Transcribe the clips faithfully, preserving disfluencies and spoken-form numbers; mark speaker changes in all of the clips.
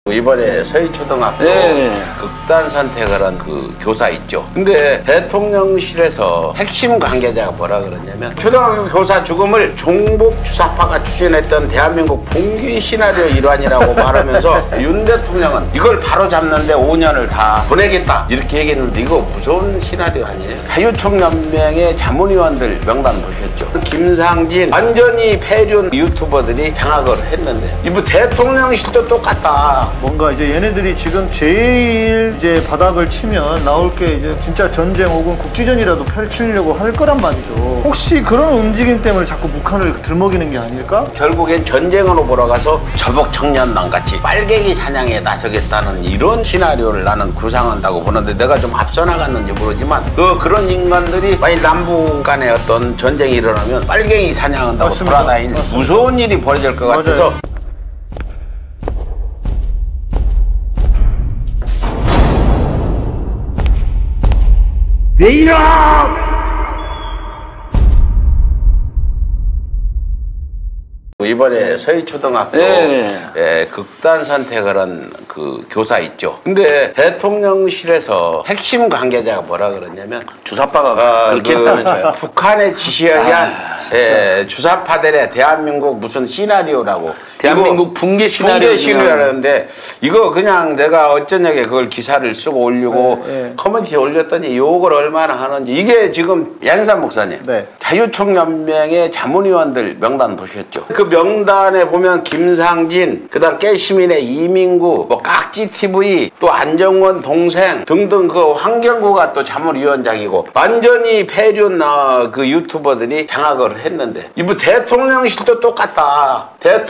Speaker 1: 이번에 서희초등학교
Speaker 2: 네.
Speaker 1: 극단 선택을 한 그 교사 있죠. 근데 대통령실에서 핵심 관계자가 뭐라 그러냐면 초등학교 교사 죽음을 종북 주사파가 추진했던 대한민국 봉기 시나리오 일환이라고 말하면서 윤 대통령은 이걸 바로잡는데 오 년을 다 보내겠다 이렇게 얘기했는데 이거 무서운 시나리오 아니에요? 자유총연맹의 자문위원들 명단 보셨죠? 김상진 완전히 폐륜 유튜버들이 장악을 했는데 이거 대통령실도 똑같다.
Speaker 3: 뭔가 이제 얘네들이 지금 제일 이제 바닥을 치면 나올 게 이제 진짜 전쟁 혹은 국지전이라도 펼치려고 할 거란 말이죠. 혹시 그런 움직임 때문에 자꾸 북한을 들먹이는 게 아닐까?
Speaker 1: 결국엔 전쟁으로 몰아가서 저복 청년단 같이 빨갱이 사냥에 나서겠다는 이런 시나리오를 나는 구상한다고 보는데 내가 좀 앞서 나갔는지 모르지만 그 그런 인간들이 만약 남북 간에 어떤 전쟁이 일어나면 빨갱이 사냥한다고
Speaker 3: 맞습니다.
Speaker 1: 돌아다니는
Speaker 3: 맞습니다.
Speaker 1: 무서운 일이 벌어질 것
Speaker 3: 맞아요.
Speaker 1: 같아서
Speaker 2: 왜 이러!
Speaker 1: 이번에 서희초등학교
Speaker 2: 네.
Speaker 1: 예, 극단 선택을 한 그 교사 있죠. 근데 대통령실에서 핵심 관계자가 뭐라 그러냐면
Speaker 2: 주사파가
Speaker 1: 어,
Speaker 2: 그렇게
Speaker 1: 그
Speaker 2: 했다면서요.
Speaker 1: 북한의 지시에 의한
Speaker 2: 아,
Speaker 1: 예, 주사파들의 대한민국 무슨 시나리오라고
Speaker 2: 대한민국 붕괴 시나리오
Speaker 1: 붕괴 시나리오라는데 이거 그냥 내가 어쩌냐게 그걸 기사를 쓰고 올리고
Speaker 3: 네, 네.
Speaker 1: 커뮤니티에 올렸더니 욕을 얼마나 하는지 이게 지금 양산 목사님
Speaker 3: 네.
Speaker 1: 자유총연맹의 자문위원들 명단 보셨죠? 그 명단에 보면 김상진 그다음 깨시민의 이민구 뭐 깍지티비 또 안정원 동생 등등 그 환경구가 또 자문위원장이고 완전히 폐륜 어, 그 유튜버들이 장악을 했는데 이거 대통령실도 똑같다.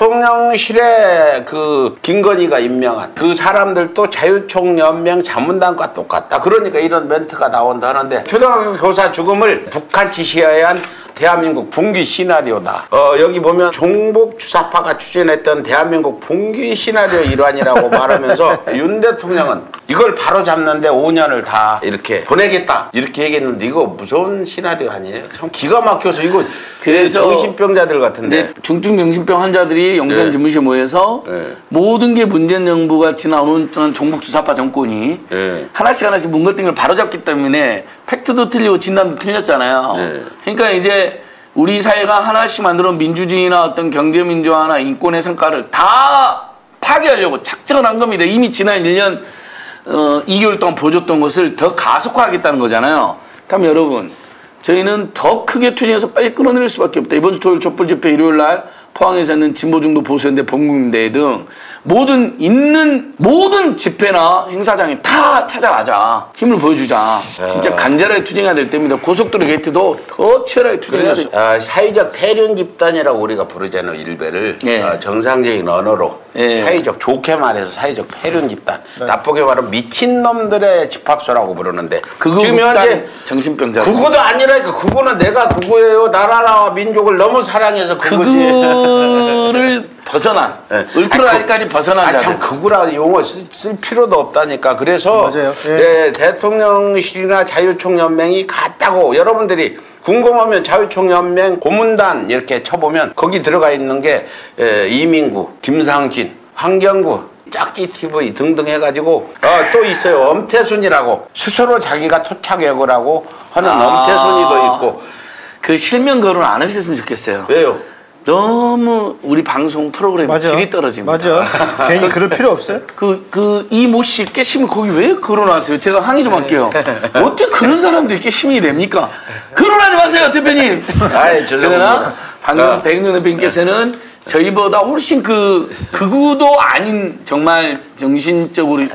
Speaker 1: 대통령실에 그 김건희가 임명한 그 사람들도 자유총연맹 자문단과 똑같다. 그러니까 이런 멘트가 나온다 하는데 초등학교 교사 죽음을 북한 지시에 의한 대한민국 붕괴 시나리오다. 어, 여기 보면 종북 주사파가 추진했던 대한민국 붕괴 시나리오 일환이라고 말하면서 윤 대통령은 이걸 바로잡는데 오 년을 다 이렇게 보내겠다 이렇게 얘기했는데 이거 무서운 시나리오 아니에요? 참 기가 막혀서 이거
Speaker 2: 그래서
Speaker 1: 정신병자들 같은데.
Speaker 2: 중증 정신병 환자들이 영산
Speaker 1: 네.
Speaker 2: 집무실에 모여서
Speaker 1: 네.
Speaker 2: 모든 게 문재인 정부가 지나오는 종북 주사파 정권이
Speaker 1: 네.
Speaker 2: 하나씩 하나씩 문것등을 바로잡기 때문에 팩트도 틀리고 진단도 틀렸잖아요.
Speaker 1: 네.
Speaker 2: 그러니까 이제 우리 사회가 하나씩 만들어 민주주의나 어떤 경제민주화나 인권의 성과를 다 파괴하려고 작정을 한 겁니다. 이미 지난 일 년 어, 이 개월 동안 보여줬던 것을 더 가속화하겠다는 거잖아요. 다음 여러분, 저희는 더 크게 투쟁해서 빨리 끌어내릴 수밖에 없다. 이번 주 토요일 촛불 집회 일요일 날 포항에서는 진보중도 보수연대 범국민대회 등 모든 있는 모든 집회나 행사장에 다 찾아가자. 힘을 보여주자. 진짜 간절하게 투쟁해야 될 때입니다. 고속도로 게이트도 더 치열하게 투쟁해야 돼요.
Speaker 1: 아, 사회적 폐륜 집단이라고 우리가 부르잖아요. 일베를
Speaker 2: 네.
Speaker 1: 어, 정상적인 언어로
Speaker 2: 네.
Speaker 1: 사회적 좋게 말해서 사회적 폐륜 집단 네. 나쁘게 말하면 미친놈들의 집합소라고 부르는데
Speaker 2: 그거
Speaker 1: 지금 현재
Speaker 2: 정신병자
Speaker 1: 그거도 아니라니까. 그거는 내가 그거예요. 나라와 민족을 너무 사랑해서 그거지.
Speaker 2: 그거를 벗어난
Speaker 1: 네.
Speaker 2: 울트라까지 벗어난 자들.
Speaker 1: 참 그거라 용어 쓸, 쓸 필요도 없다니까. 그래서
Speaker 3: 맞아요.
Speaker 1: 예. 예, 대통령실이나 자유총연맹이 같다고 여러분들이 궁금하면 자유총연맹 고문단 이렇게 쳐보면 거기 들어가 있는 게 예, 이민구, 김상진, 환경구, 짝지티비 등등 해가지고 어, 또 있어요. 엄태순이라고 스스로 자기가 토착외고를 하고 하는
Speaker 2: 아
Speaker 1: 엄태순이도 있고.
Speaker 2: 그 실명 거론 안 하셨으면 좋겠어요.
Speaker 1: 왜요?
Speaker 2: 너무 우리 방송 프로그램
Speaker 3: 맞아.
Speaker 2: 질이 떨어집니다.
Speaker 3: 맞아. 괜히 그럴 필요 없어요.
Speaker 2: 그, 그, 이 모씨 깨시면 거기 왜 거론하세요? 제가 항의 좀 할게요. 어떻게 그런 사람들이 깨시민이 됩니까? 거론하지 마세요, 대표님!
Speaker 1: 아이,
Speaker 2: 그러나 방금 백윤 대표님께서는 저희보다 훨씬 그, 극우도 아닌 정말 정신적으로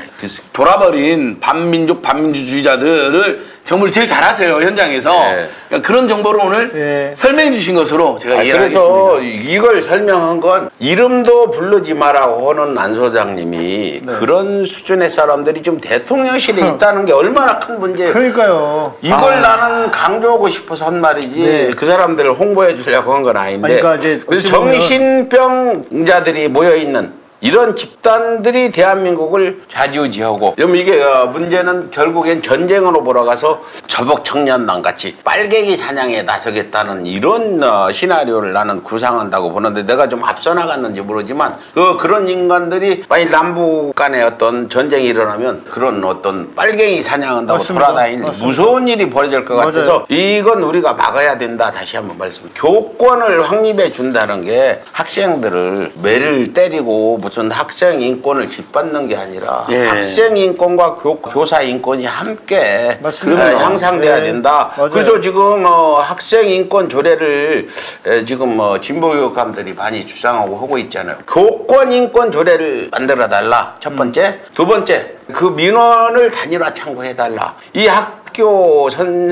Speaker 2: 돌아버린 반민족, 반민주주의자들을 정보를 제일 잘하세요, 현장에서.
Speaker 1: 네.
Speaker 2: 그러니까 그런 정보를 오늘
Speaker 3: 네.
Speaker 2: 설명해 주신 것으로 제가
Speaker 1: 아,
Speaker 2: 이해하겠습니다.
Speaker 1: 그래서 이걸 설명한 건 이름도 부르지 마라고 하는 안 소장님이
Speaker 3: 네.
Speaker 1: 그런 수준의 사람들이 좀 대통령실에 있다는 게 얼마나 큰 문제예요.
Speaker 3: 그러니까요.
Speaker 1: 이걸
Speaker 3: 아.
Speaker 1: 나는 강조하고 싶어서 한 말이지
Speaker 3: 네.
Speaker 1: 그 사람들을 홍보해 주려고 한 건 아닌데.
Speaker 3: 아니, 그러니까 이제
Speaker 1: 그래서
Speaker 3: 어찌 보면
Speaker 1: 정신병자들이 모여 있는 이런 집단들이 대한민국을 좌지우지하고 그럼 이게 문제는 결국엔 전쟁으로 몰아가서 저복청년단 같이 빨갱이 사냥에 나서겠다는 이런 시나리오를 나는 구상한다고 보는데 내가 좀 앞서 나갔는지 모르지만 그 그런 인간들이 만약 남북 간에 어떤 전쟁이 일어나면 그런 어떤 빨갱이 사냥한다고
Speaker 3: 맞습니다.
Speaker 1: 돌아다니는
Speaker 3: 맞습니다.
Speaker 1: 무서운 일이 벌어질 것 같아서
Speaker 3: 맞아요.
Speaker 1: 이건 우리가 막아야 된다. 다시 한번 말씀. 교권을 확립해 준다는 게 학생들을 매를 때리고 무슨 학생 인권을 짓밟는 게 아니라
Speaker 2: 예.
Speaker 1: 학생 인권과 교, 교사 인권이 함께
Speaker 3: 맞습니다.
Speaker 1: 에, 향상돼야
Speaker 3: 예.
Speaker 1: 된다.
Speaker 3: 맞아요.
Speaker 1: 그래서 지금 어, 학생 인권 조례를 에, 지금 어, 진보 교육감들이 많이 주장하고 하고 있잖아요. 교권 인권 조례를 만들어 달라. 첫 번째, 음. 두 번째 그 민원을 단일화 창구해 달라. 이 학 학교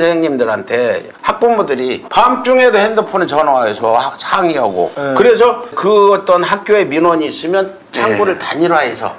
Speaker 1: 선생님들한테 학부모들이 밤중에도 핸드폰에 전화해서 상의하고
Speaker 3: 네.
Speaker 1: 그래서 그 어떤 학교에 민원이 있으면 창구를
Speaker 2: 네.
Speaker 1: 단일화해서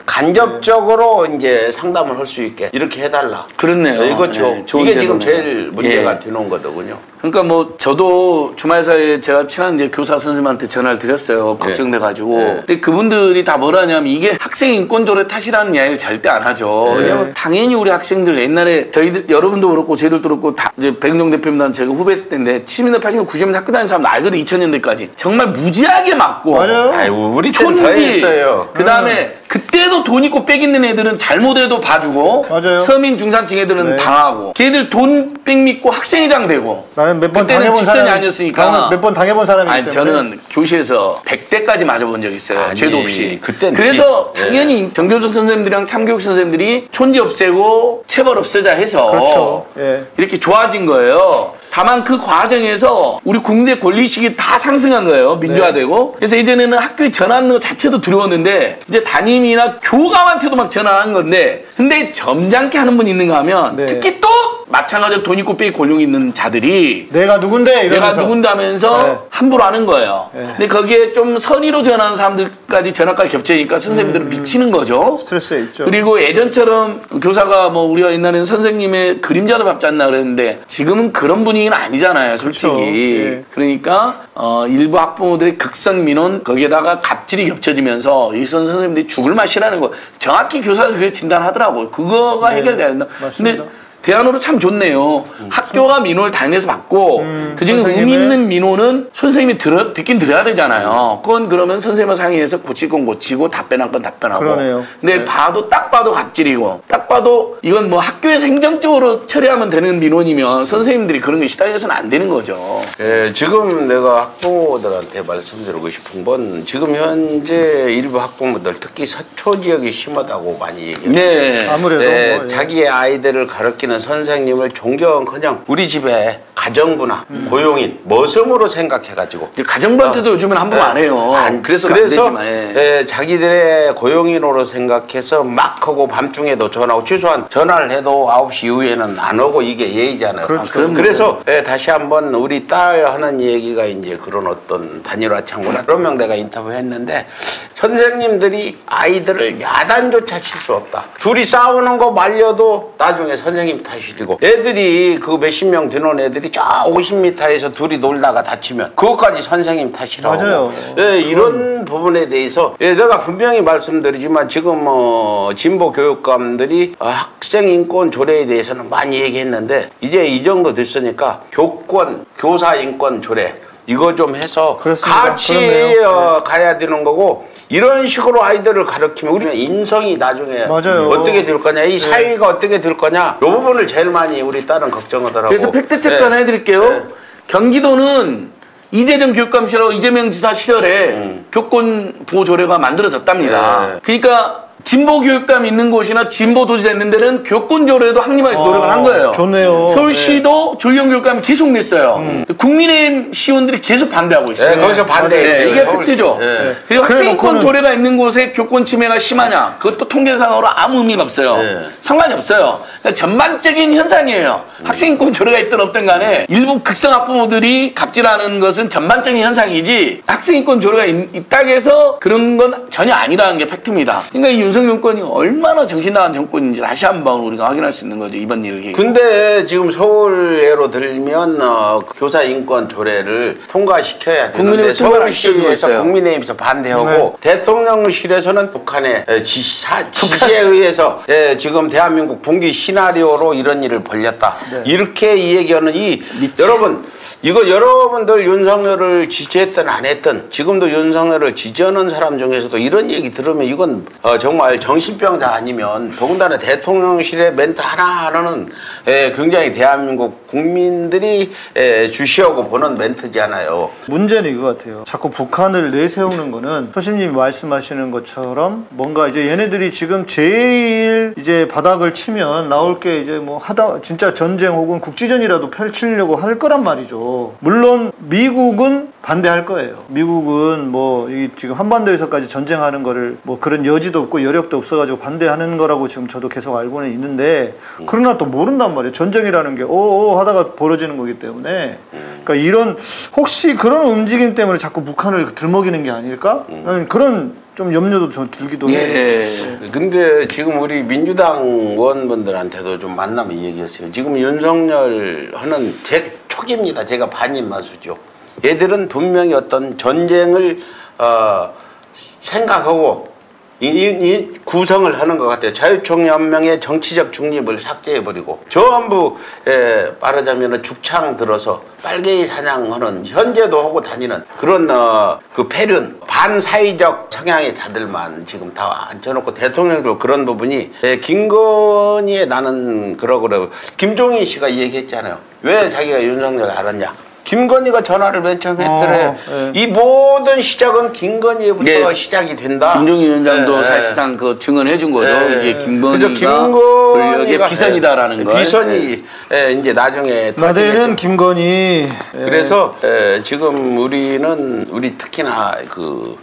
Speaker 1: 간접적으로 네. 이제 상담을 할 수 있게 이렇게 해달라.
Speaker 2: 그렇네요.
Speaker 1: 이거죠.
Speaker 2: 네, 좋은
Speaker 1: 이게 지금
Speaker 2: 제도네요.
Speaker 1: 제일 문제가
Speaker 2: 예.
Speaker 1: 되는 거더군요.
Speaker 2: 그러니까 뭐 저도 주말 사이에 제가 친한 이제 교사 선생님한테 전화를 드렸어요. 걱정돼가지고.
Speaker 1: 네.
Speaker 2: 근데 그분들이 다 뭐라냐면 이게 학생 인권조례 탓이라는 이야기를 절대 안 하죠.
Speaker 1: 네.
Speaker 2: 왜냐면 당연히 우리 학생들 옛날에 저희들 여러분도 그렇고 저희들도 그렇고 다 이제 백은종 대표님단 제가 후배 때인데 칠십 년대, 팔십 년대, 구십 년대 학교 다니는 사람 알거든. 이천 년대까지 정말 무지하게 맞고.
Speaker 3: 맞아요.
Speaker 1: 아이고 우리 때는 더
Speaker 2: 촌지.
Speaker 1: 했어요.
Speaker 2: 그 다음에 그때도 돈 있고 빽 있는 애들은 잘못해도 봐주고
Speaker 3: 맞아요.
Speaker 2: 서민 중산층 애들은
Speaker 3: 네.
Speaker 2: 당하고 걔들 돈 빽 믿고 학생회장 되고
Speaker 3: 나는 몇 번
Speaker 2: 그때는
Speaker 3: 당해본
Speaker 2: 직선이
Speaker 3: 사람
Speaker 2: 아니었으니까
Speaker 3: 몇 번 당해본 사람이기
Speaker 2: 아니
Speaker 3: 때문에
Speaker 2: 저는 교실에서 백 대까지 맞아본 적 있어요.
Speaker 1: 아니,
Speaker 2: 죄도 없이.
Speaker 1: 그땐
Speaker 2: 그래서
Speaker 1: 비-
Speaker 2: 당연히 네. 정교수 선생님들이랑 참교육 선생님들이 촌지 없애고 체벌 없애자 해서
Speaker 3: 그렇죠. 예.
Speaker 2: 이렇게 좋아진 거예요. 다만 그 과정에서 우리 국내 권리의식이 다 상승한 거예요. 민주화되고. 네. 그래서 이제는 학교에 전화하는 것 자체도 두려웠는데 이제 담임이나 교감한테도 막 전화하는 건데 근데 점잖게 하는 분이 있는가 하면
Speaker 3: 네.
Speaker 2: 특히 또 마찬가지로 돈 있고 빽 권력 있는 자들이
Speaker 3: 내가 누군데 이러면서
Speaker 2: 내가 누군데 하면서
Speaker 3: 네.
Speaker 2: 함부로 하는 거예요.
Speaker 3: 네.
Speaker 2: 근데 거기에 좀 선의로 전하는 사람들까지 전화까지 겹치니까 선생님들은
Speaker 3: 음,
Speaker 2: 미치는 거죠.
Speaker 3: 스트레스에 있죠.
Speaker 2: 그리고 예전처럼 교사가 뭐 우리가 옛날에는 선생님의 그림자도 밟지 않나 그랬는데 지금은 그런 분위기는 아니잖아요. 솔직히.
Speaker 3: 그렇죠. 예.
Speaker 2: 그러니까 어, 일부 학부모들의 극성 민원 거기에다가 갑질이 겹쳐지면서 일선 선생님들이 죽을 맛이라는 거 정확히 교사들 그렇게 진단하더라고요. 그거가
Speaker 3: 네.
Speaker 2: 해결돼야 된다.
Speaker 3: 맞습니다.
Speaker 2: 근데 대안으로 참 좋네요. 음. 학교가 민원을 당해서 받고
Speaker 3: 음,
Speaker 2: 그중에
Speaker 3: 선생님의-
Speaker 2: 의미 있는 민원은 선생님이 들어, 듣긴 들어야 되잖아요. 그건 그러면 선생님과 상의해서 고칠 건 고치고 답변할 건 답변하고.
Speaker 3: 그러네요.
Speaker 2: 근데
Speaker 3: 네.
Speaker 2: 봐도 딱 봐도 갑질이고 딱 봐도 이건 뭐 학교에서 행정적으로 처리하면 되는 민원이면 선생님들이 그런 게 시달려서는 안 되는 거죠.
Speaker 1: 예, 지금 내가 학부모들한테 말씀드리고 싶은 건 지금 현재 일부 학부모들 특히 서초 지역이 심하다고 많이 얘기해요.
Speaker 2: 네.
Speaker 3: 아무래도
Speaker 1: 네,
Speaker 3: 뭐, 예.
Speaker 1: 자기의 아이들을 가르치는 선생님을 존경커녕 우리 집에 가정부나
Speaker 2: 음.
Speaker 1: 고용인 머슴으로 생각해가지고
Speaker 2: 이제 가정부한테도
Speaker 1: 어.
Speaker 2: 요즘은 함부로
Speaker 1: 네.
Speaker 2: 안 해요.
Speaker 1: 안-
Speaker 2: 그래서 안
Speaker 1: 그래서
Speaker 2: 되지만. 예.
Speaker 1: 예, 자기들의 고용인으로 생각해서 막 하고 밤중에도 전화하고 최소한 전화를 해도 아홉 시 이후에는 안 오고 이게 예의잖아요.
Speaker 3: 그렇죠.
Speaker 2: 아, 그럼요.
Speaker 1: 그래서 예, 다시 한번 우리 딸 하는 얘기가 이제 그런 어떤 단일화 창구나 그런 명 내가 인터뷰했는데 선생님들이 아이들을 야단조차 칠 수 없다. 둘이 싸우는 거 말려도 나중에 선생님 탓이고 애들이 그 몇십 명 되는 애들이 저 오십 미터에서 둘이 놀다가 다치면 그것까지 선생님 탓이라고.
Speaker 3: 맞아요.
Speaker 1: 예, 이런 부분에 대해서 예, 내가 분명히 말씀드리지만 지금 어, 진보 교육감들이 어, 학생 인권 조례에 대해서는 많이 얘기했는데 이제 이 정도 됐으니까 교권, 교사 인권 조례 이거 좀 해서
Speaker 3: 그렇습니다.
Speaker 1: 같이
Speaker 3: 그렇네요.
Speaker 1: 어, 가야 되는 거고 이런 식으로 아이들을 가르치면 우리 인성이 나중에
Speaker 3: 맞아요.
Speaker 1: 어떻게 될 거냐 이 사회가 어떻게 될 거냐 이 부분을 제일 많이 우리 딸은 걱정하더라고.
Speaker 2: 그래서 팩트체크
Speaker 1: 네.
Speaker 2: 하나 해드릴게요.
Speaker 1: 네.
Speaker 2: 경기도는 이재정 교육감 시절하고 이재명 지사 시절에
Speaker 1: 음.
Speaker 2: 교권 보호 조례가 만들어졌답니다.
Speaker 1: 네.
Speaker 2: 그러니까 진보 교육감 있는 곳이나 진보 도지사 있는 데는 교권 조례도 확립하기 위해서 노력을 한 거예요.
Speaker 3: 아, 좋네요.
Speaker 2: 서울시도 조희영 교육감이 계속 냈어요. 국민의힘 시의원들이 계속 반대하고 있어요.
Speaker 1: 네, 거기서 반대했죠.
Speaker 2: 네, 이게
Speaker 1: 서울시.
Speaker 2: 팩트죠.
Speaker 1: 네.
Speaker 2: 그리고
Speaker 3: 그래
Speaker 2: 학생인권
Speaker 3: 놓고는-
Speaker 2: 조례가 있는 곳에 교권 침해가 심하냐? 그것도 통계상으로 아무 의미가 없어요.
Speaker 1: 네.
Speaker 2: 상관이 없어요. 그러니까 전반적인 현상이에요.
Speaker 1: 음.
Speaker 2: 학생인권 조례가 있든 없든 간에 일부 극성 학부모들이 갑질하는 것은 전반적인 현상이지 학생인권 조례가 있, 있다고 해서 그런 건 전혀 아니라는 게 팩트입니다. 그러니까 이 윤석열 정권이 얼마나 정신 나간 정권인지 다시 한번 우리가 확인할 수 있는 거죠. 이번 일을 계기로.
Speaker 1: 근데 지금 서울 예로 들면 어, 교사 인권 조례를 통과시켜야 되는데 서울시에서 국민의힘에서 반대하고 네. 대통령실에서는 북한의 지시사, 지시에 의해서 예, 지금 대한민국 붕괴 시나리오로 이런 일을 벌였다. 네. 이렇게 이야기하는 이 미치. 여러분 이거 여러분들 윤석열을 지지했든 안 했든 지금도 윤석열을 지지하는 사람 중에서도 이런 얘기 들으면 이건 어, 정말 정신병자 아니면 더군다나 대통령실의 멘트 하나하나는 에, 굉장히 대한민국 국민들이 에, 주시하고 보는 멘트잖아요.
Speaker 3: 문제는 이거 같아요. 자꾸 북한을 내세우는 거는 소심님이 말씀하시는 것처럼 뭔가 이제 얘네들이 지금 제일 이제 바닥을 치면 나올 게 이제 뭐 하다 진짜 전쟁 혹은 국지전이라도 펼치려고 할 거란 말이죠. 물론 미국은 반대할 거예요. 미국은 뭐 이 지금 한반도에서까지 전쟁하는 거를 뭐 그런 여지도 없고 여력도 없어가지고 반대하는 거라고 지금 저도 계속 알고는 있는데 그러나 또 모른단 말이에요. 전쟁이라는 게 오오 하다가 벌어지는 거기 때문에 그러니까 이런 혹시 그런 움직임 때문에 자꾸 북한을 들먹이는 게 아닐까? 나는 그런 좀 염려도 좀 들기도 해요.
Speaker 1: 예. 근데 지금 우리 민주당 의원분들한테도 좀 만나면 얘기했어요. 지금 윤석열 하는 제 초기입니다. 제가 반인 마수죠. 얘들은 분명히 어떤 전쟁을 어, 생각하고 이, 이 구성을 하는 것 같아요. 자유총연맹의 정치적 중립을 삭제해버리고 전부 에, 말하자면 죽창 들어서 빨갱이 사냥하는 현재도 하고 다니는 그런 어, 그 폐륜 반사회적 성향의 자들만 지금 다 앉혀놓고 대통령도 그런 부분이 에, 김건희의 나는 그러고 그래 김종인 씨가 얘기했잖아요. 왜 자기가 윤석열 알았냐. 김건희가 전화를 맨 처음 했더래. 어, 네. 이 모든 시작은 김건희부터 네. 시작이 된다.
Speaker 2: 김종인 위원장도 네. 사실상 그 증언해 준 거죠. 네. 이게 김건희가 권력의 비선이다라는 거.
Speaker 1: 비선이 네. 이제 나중에
Speaker 3: 나대는 김건희.
Speaker 1: 그래서 네. 지금 우리는 우리 특히나 그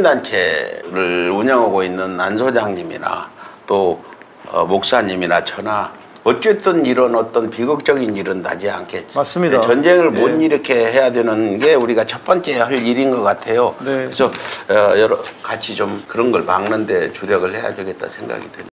Speaker 1: 시민단체를 운영하고 있는 안 소장님이나 또 어, 목사님이나 저나 어쨌든 이런 어떤 비극적인 일은 나지 않겠지.
Speaker 3: 맞습니다.
Speaker 1: 전쟁을 못
Speaker 3: 네.
Speaker 1: 일으켜 해야 되는 게 우리가 첫 번째 할 일인 것 같아요. 네. 그래서 어, 여러 같이 좀 그런 걸 막는데 주력을 해야 되겠다 생각이 듭니다.